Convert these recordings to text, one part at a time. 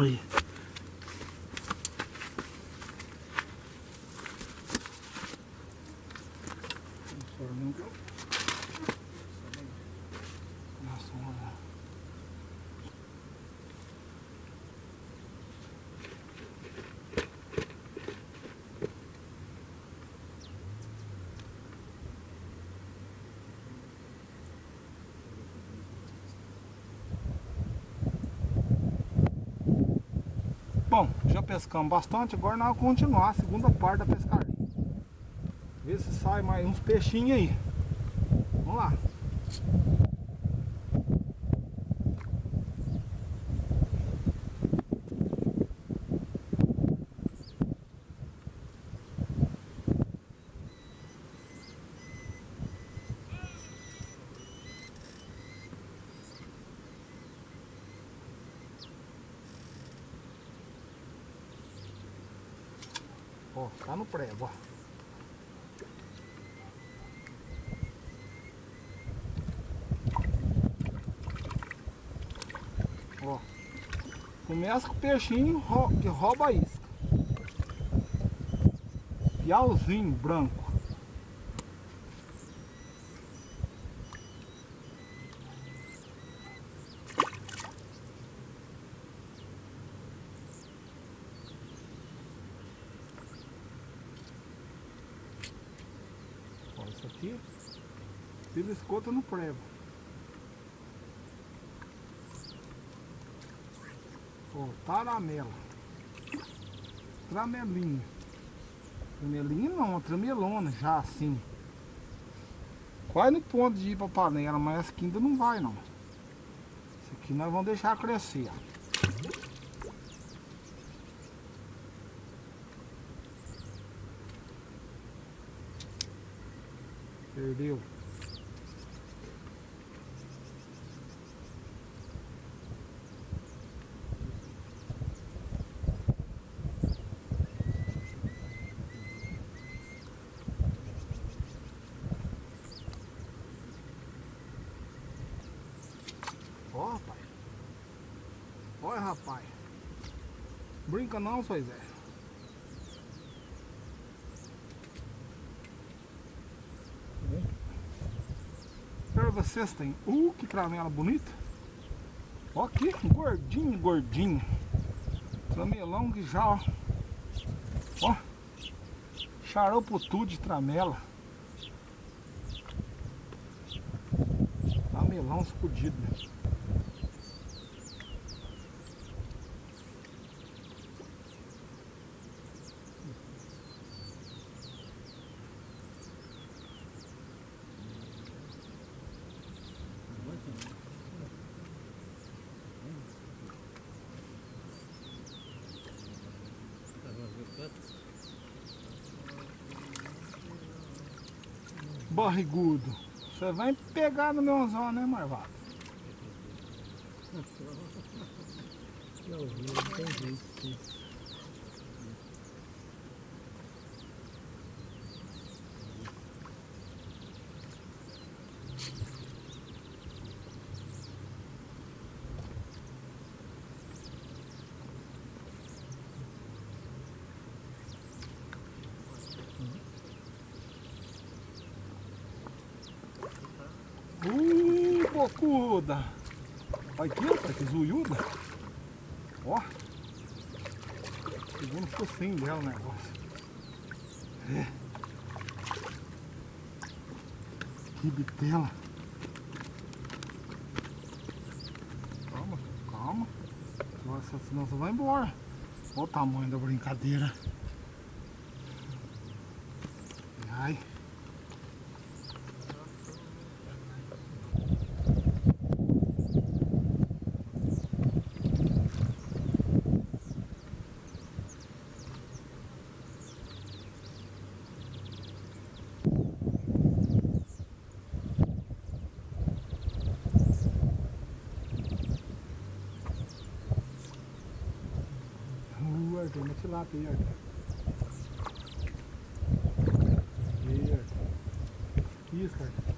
Aí. Bom, já pescamos bastante, agora nós vamos continuar a segunda parte da pescaria. Ver se sai mais uns peixinhos aí. Vamos lá. Ó, tá no prego, ó. Ó. Começa com o peixinho que rouba a isca. Piauzinho branco. Ó, isso aqui. Tira escota no prego. Ó, taramela. Tramelinha. Tramelinha não, uma tramelona já assim. Quase no ponto de ir pra panela, mas essa aqui ainda não vai não. Essa aqui nós vamos deixar crescer, ó. Perdeu. Ó, rapaz. Olha, rapaz. Brinca não, seu Zé. Espero vocês tem. Que tramela bonita. Ó aqui, gordinho, gordinho. Tramelão que já, ó. Ó. Charoupo tudo de tramela. Tramelão escondido. Barrigudo. Você vai pegar no meu anzol, né, Marvado? Não tem jeito. Bocuda! Olha aqui, rapaz, que zoiuda! Ó! Pegou no focinho dela o negócio. É. Que bitela! Calma, calma. Nossa, senão você vai embora. Olha o tamanho da brincadeira. Ai. Arthur, uma tilápia aí, Arthur. Aí, Arthur. Isso, Arthur.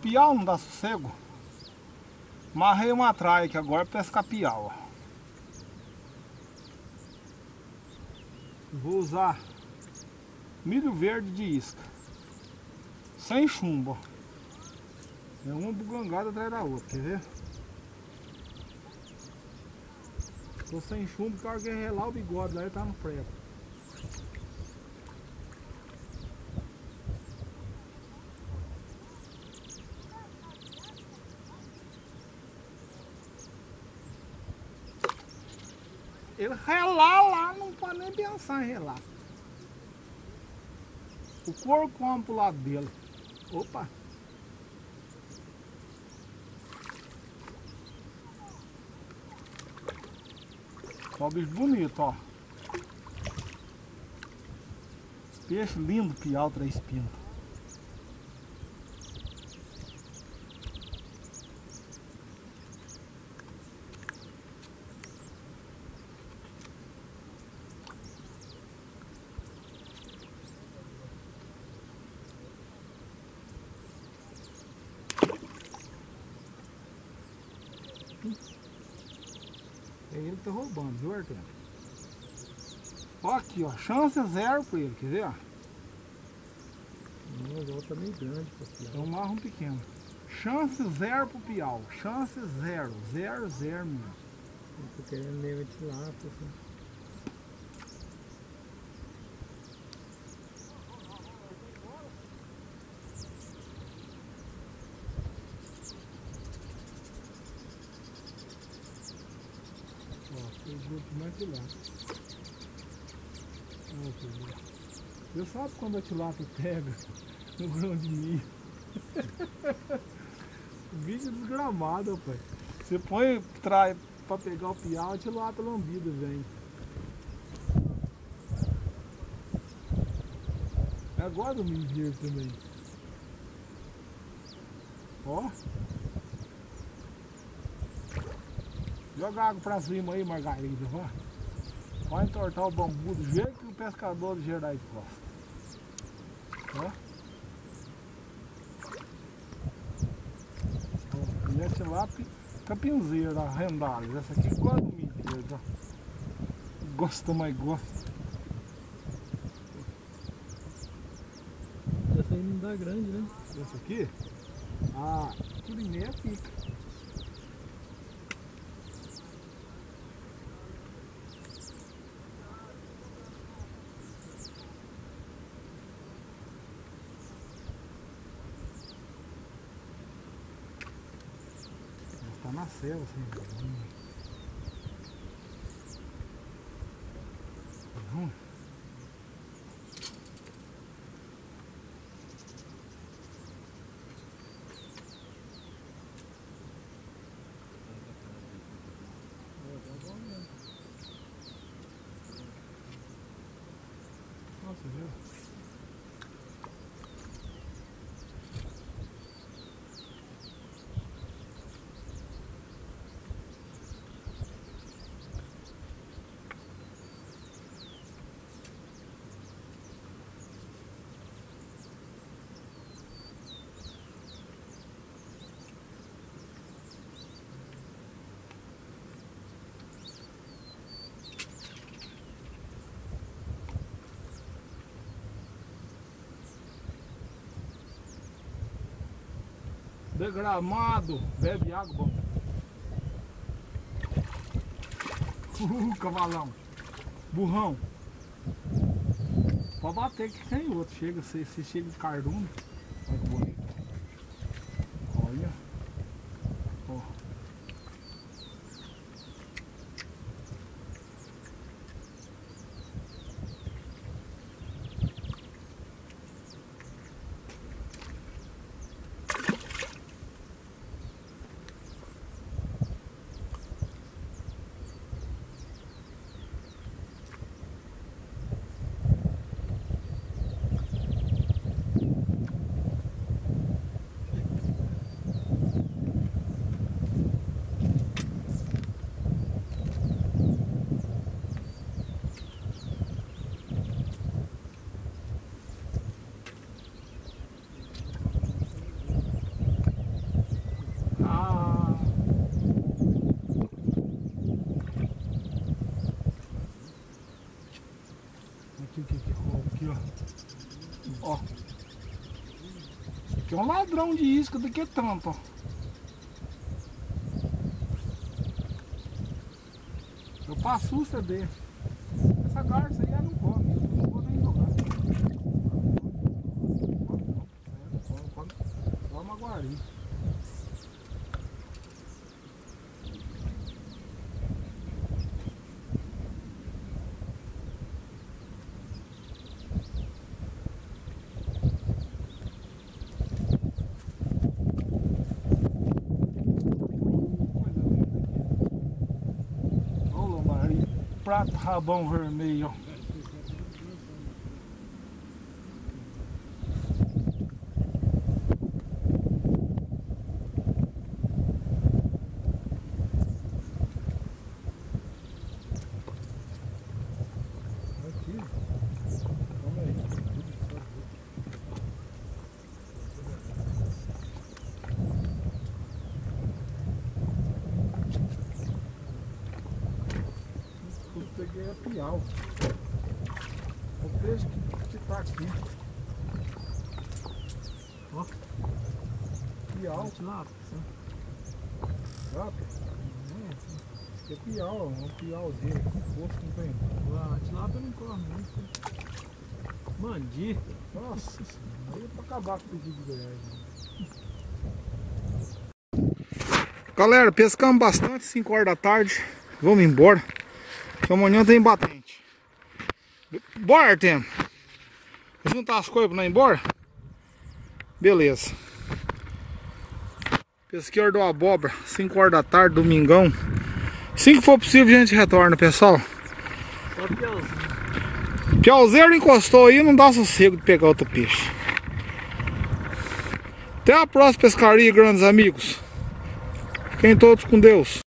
piau não dá sossego. Amarrei uma traia aqui agora pra pescar piau, ó. Vou usar milho verde de isca. Sem chumbo, ó. É uma bugangada atrás da outra, quer ver? Tô sem chumbo, porque a hora que relar o bigode lá ele tá no freio. Ele relar lá, não pode nem pensar em relar. O couro come pro lado dele. Opa! Ó o bicho bonito, ó. Peixe lindo, piau, 3 pintas. É ele que tá roubando, viu, Arthur? Ó aqui, ó, chance zero pra ele, quer ver, ó? Não, o outro tá meio grande pra piau. É um marrom pequeno. Chance zero pro piau, chance zero, zero, zero mesmo. Eu tô querendo mesmo de lá, assim. Ó, fez grupo mais tilápia. Ó, filho. Você sabe quando a tilápia pega no grão de milho? O bicho é desgramado, rapaz. Você põe, trai pra pegar o piau, a tilápia lambida vem. É agora o milho verde também. Ó. Joga água pra cima aí, Margarida, vá. Vai entortar o bambu do jeito que o pescador de Gerais gosta. Ó. Ó. E essa lápis capinzeira, rendalis. Essa aqui gosta do milho verde, ó. Gosta, mas gosta. Essa aí não dá grande, né? Essa aqui? Ah, tudo em meia fica. Tá na selva, assim. Não. Nossa, viu? Degramado, bebe água, bom. Cavalão, burrão. Pode bater que tem outro, chega, se chega de cardume. Olha que bonito. Olha. Ó. Ó. Isso aqui é um ladrão de isca do que tanto, ó. Eu passo o CD. Essa garça aí ela não come, eu não vou nem jogar. Só uma guari. Prato rabão vermelho. Aqui. Calma aí. Eu peguei a piau. O peixe que tá aqui. Ó. Piau. Tilápia. É piau, um piauzinho. Posto não tem. A tilápia não corre, não. Mandi. Nossa, aí é pra acabar com o pedido de Goiás. Galera, pescamos bastante, 5 horas da tarde. Vamos embora. Que amanhã tem batente. Bora, Artemio. Vou juntar as coisas pra não ir embora? Beleza. Pesquei hora do abóbora, 5 horas da tarde, domingão. Assim que for possível a gente retorna, pessoal. Só piauzinho. Piauzeiro encostou aí, não dá sossego de pegar outro peixe. Até a próxima pescaria, grandes amigos. Fiquem todos com Deus.